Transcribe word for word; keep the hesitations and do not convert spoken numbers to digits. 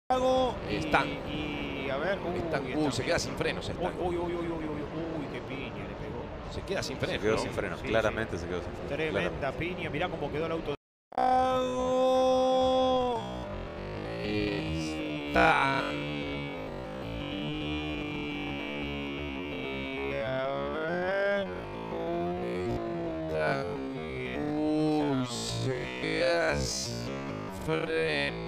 Están. Y, y a ver, uy, Están. uy, Uy, está se queda sin frenos. Están. Uy, uy, uy, uy, uy, uy, uy, qué piña le pegó. Se queda sin frenos. Se quedó ¿no? sin frenos, Sí, claramente sí. se quedó sin frenos. Tremenda piña, mirá cómo quedó el auto. Están. Uy, se queda sin frenos.